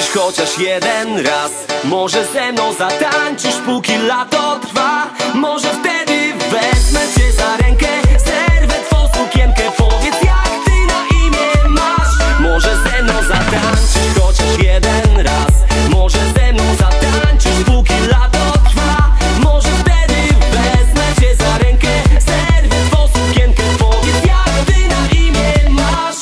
chociaż jeden raz. Może ze mną zatańczysz, póki lato trwa. Może wtedy wezmę cię za rękę, zerwę twą sukienkę, powiedz jak ty na imię masz. Może ze mną zatańczysz, chociaż jeden raz. Może ze mną zatańczysz, póki lato trwa. Może wtedy wezmę cię za rękę, zerwę twą sukienkę, powiedz jak ty na imię masz.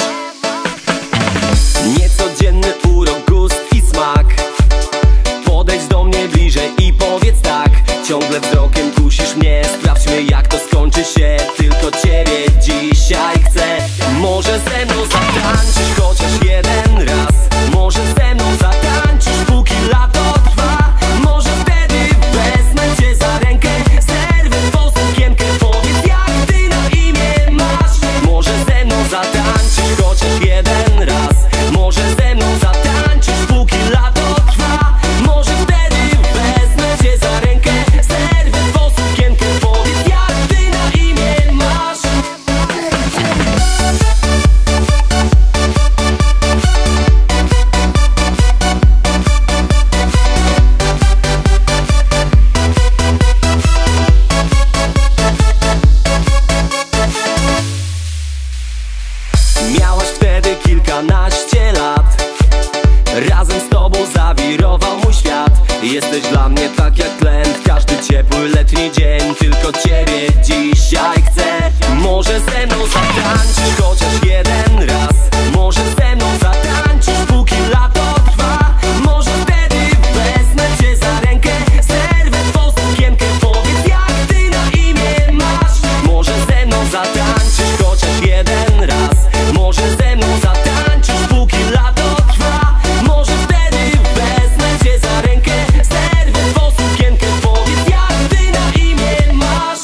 Niecodzienny urok, gust i smak. Podejdź do mnie bliżej i powiedz tak. Ciągle wzrokiem kusisz mnie, sprawdźmy jak to skończy się. Tylko ciebie dzisiaj chcę. Może ze mną zatańczysz, chociaż jeden raz. Może ze mną zatańczysz, póki lato trwa. Może wtedy wezmę cię za rękę, zerwę twą sukienkę, powiedz jak ty na imię masz. Może ze mną zatańczysz, chociaż jeden raz. Może ze mną zatańczysz, póki lato trwa. Może wtedy wezmę cię za rękę, zerwę twą sukienkę, powiedz jak ty na imię masz. Miałaś wtedy kilkanaście lat. Razem z tobą zawirował mój świat. Jesteś dla mnie tak jak tlen w każdy ciepły letni dzień. Tylko ciebie dzisiaj chcę. Może ze mną zatańczysz, chociaż jeden raz. Może ze mną zatańczysz, póki lato trwa. Może wtedy wezmę cię za rękę, zerwę twą sukienkę, powiedz jak ty na imię masz. Może ze mną zatańczysz, chociaż jeden raz. Może ze mną zatańczysz, póki lato trwa. Może wtedy wezmę cię za rękę, zerwę twą sukienkę, powiedz jak ty na imię masz.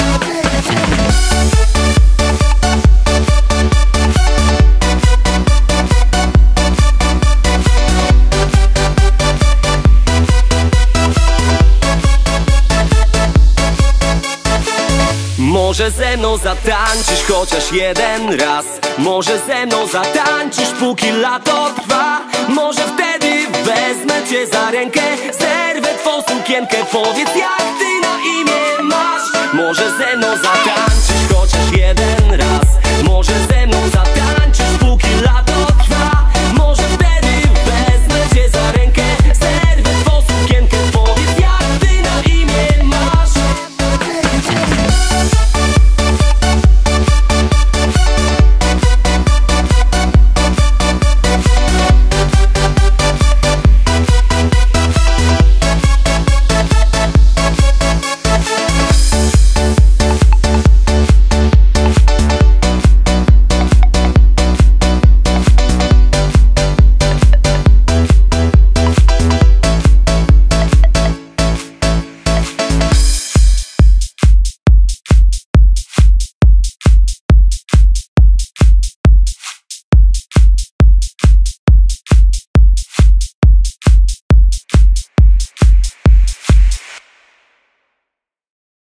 Może ze mną zatańczysz, chociaż jeden raz. Może ze mną zatańczysz, póki lato trwa. Może wtedy wezmę cię za rękę, zerwę twą sukienkę, powiedz jak ty na imię masz. Może ze mną zatańczysz.